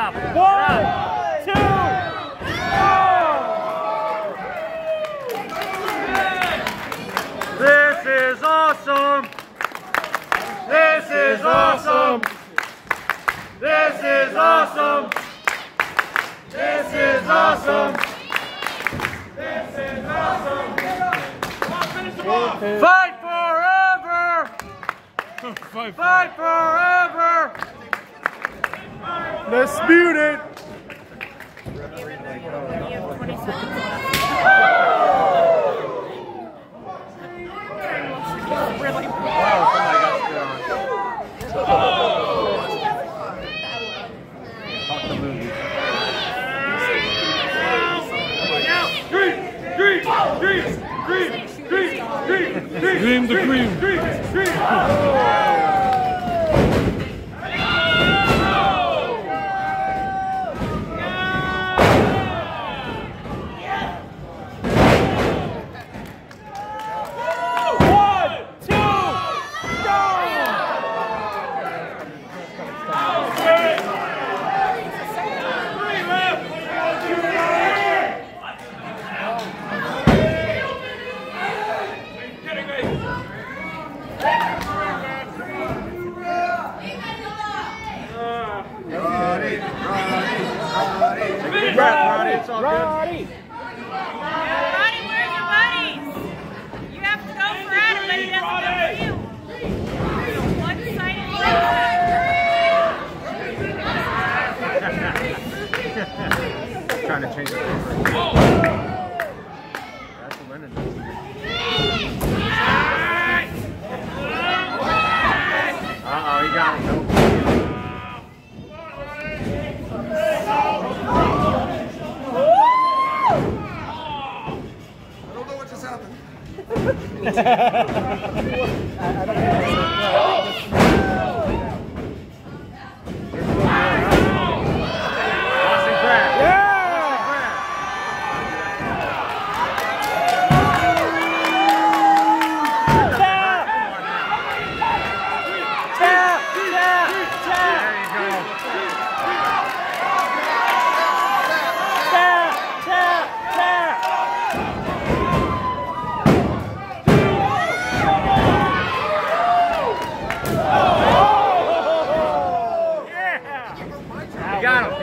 up. 1, 2, go! This is awesome. This is awesome. This is awesome. This is awesome. This is awesome. Fight forever. Fight forever. Disputed. Dream the cream. Roddy, it's all good. Roddy, where's your buddies? You have to go for Adam, but he doesn't go for you. One-sided Trying to change the paper. That's the Lennon. Uh-oh, he got him. Nope. Got him.